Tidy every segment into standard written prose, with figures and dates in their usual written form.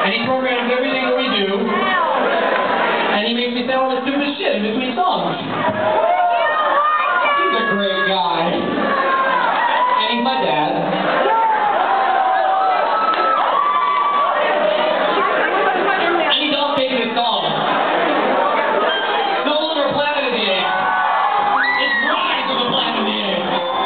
And he programs everything that we do. And he makes me say all the stupid shit in between songs. He's a great guy. And he's my dad. And he's all big this song. No longer Planet of the Apes. It's Rise of the Planet of the Apes.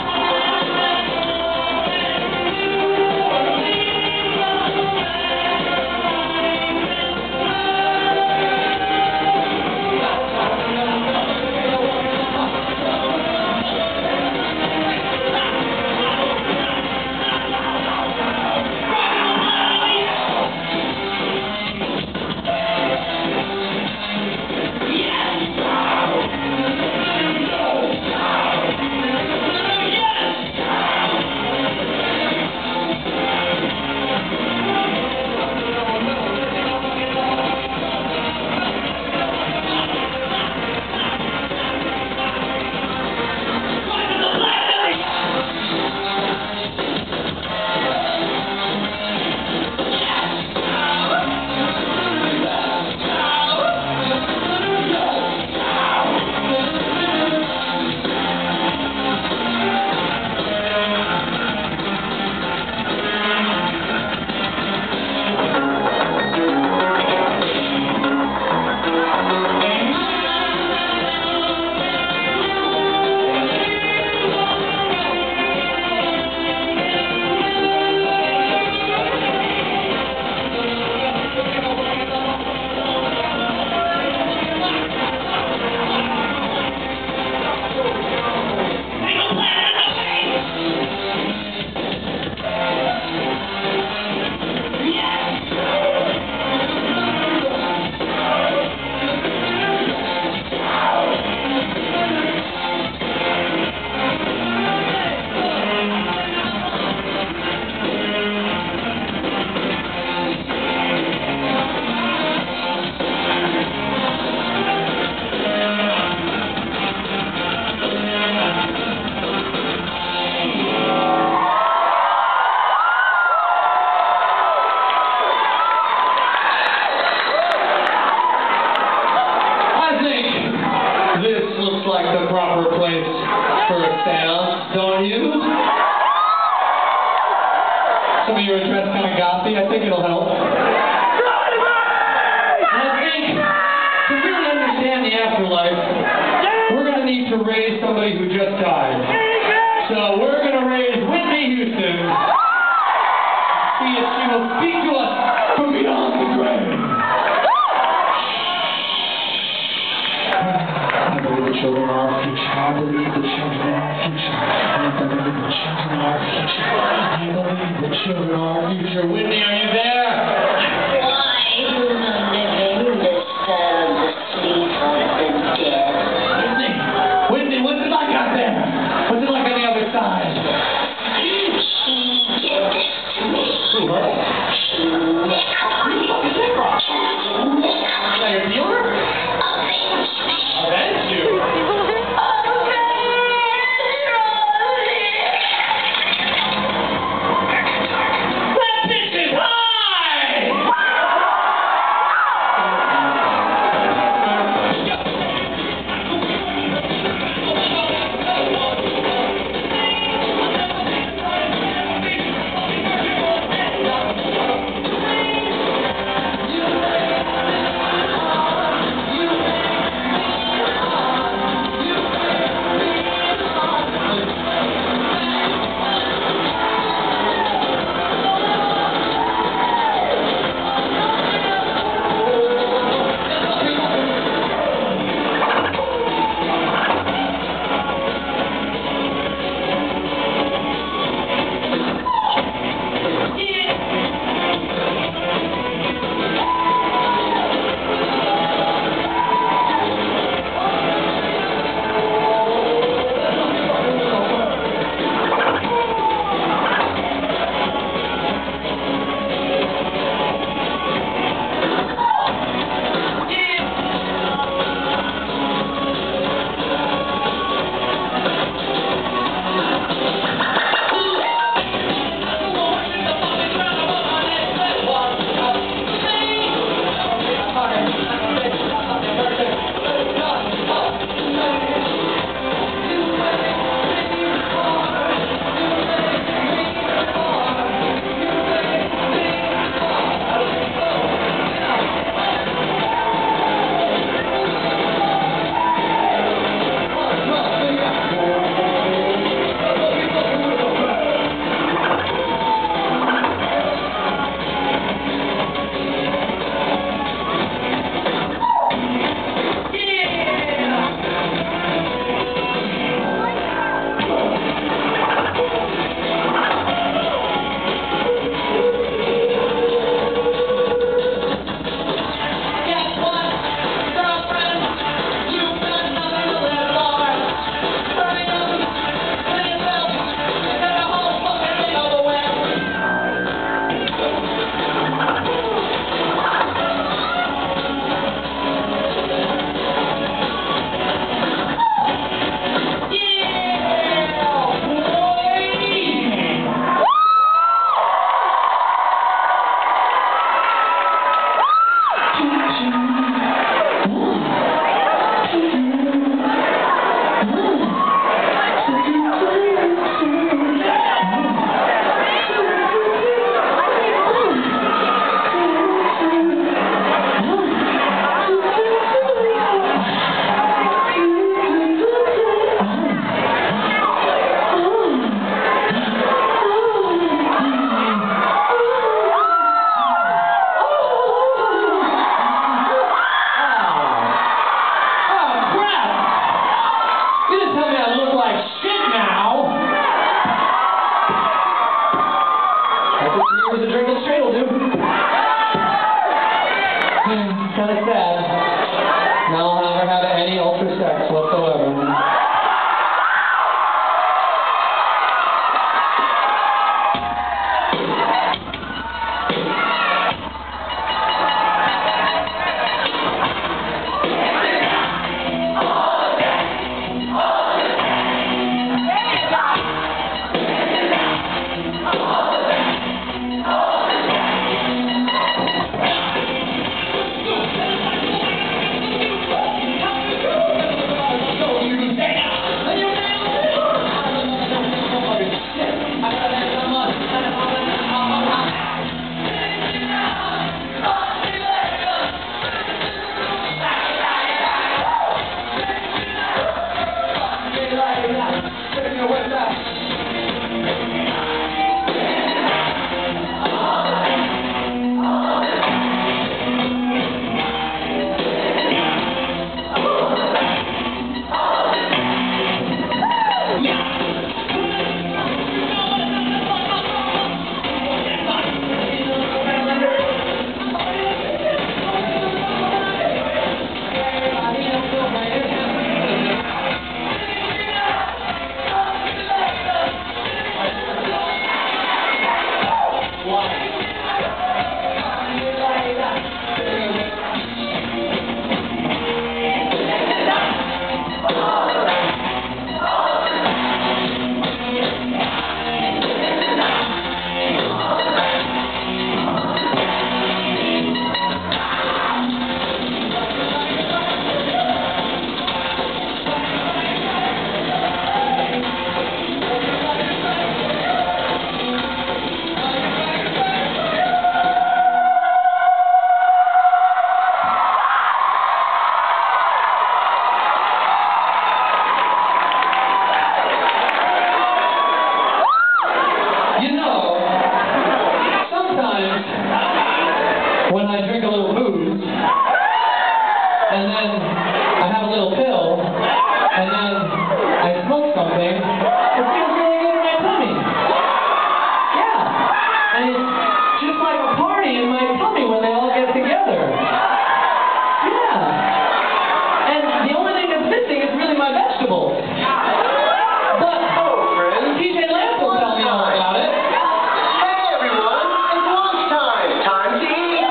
Like the proper place for a seance, don't you? Some of you are dressed kind of gothy. I think it'll help. And I think to really understand the afterlife, we're going to need to raise somebody who just died. So we're going to raise Whitney Houston. See if she will speak to us from beyond the grave. I believe the children are our future. I believe the children are our future. I believe the children are our future. I believe the children are our future. Whitney, are you there? Why do the living disturb the sleep of the dead? Whitney, what's it like out there? What's it like on the other side? She did this to me. Who, her? She when I drink a little booze, and then I have a little pill, and then I smoke something, it feels really good in my tummy. Yeah. And it's just like a party in my tummy when they all get together. Yeah. And the only thing that's missing is really my vegetables. But TJ Lamp will tell me all about it. Hey everyone, it's lunchtime. Time to eat.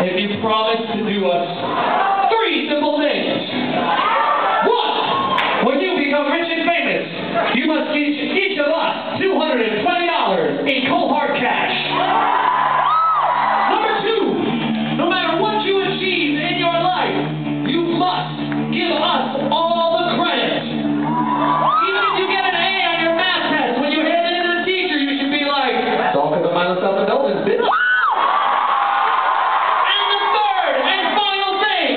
if you promise to do us 3 simple things. 1, when you become rich and famous, you must teach each of us $220 in cold hard cash. Number 2, no matter what you achieve in your life, you must give us all the credit. Even if you get an A on your math test, when you hand it in to the teacher, you should be like, it's all because of Milo Self-Indulgence, bitch. And the 3rd and final thing,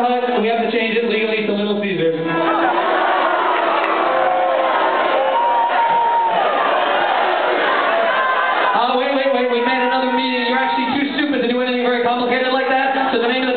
Pizza Hut, we have to change it legally to Little Caesars. Wait, we made another meeting. You're actually too stupid to do anything very complicated like that. So the name of